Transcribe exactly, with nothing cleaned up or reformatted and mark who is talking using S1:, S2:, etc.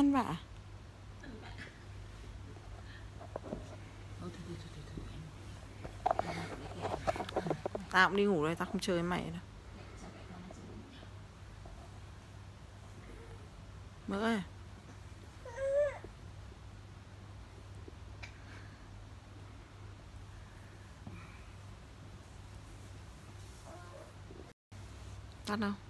S1: ăn vạ. Tao cũng đi ngủ đây, tao không chơi với mày đâu. Mỡ ơi. Tắt đâu?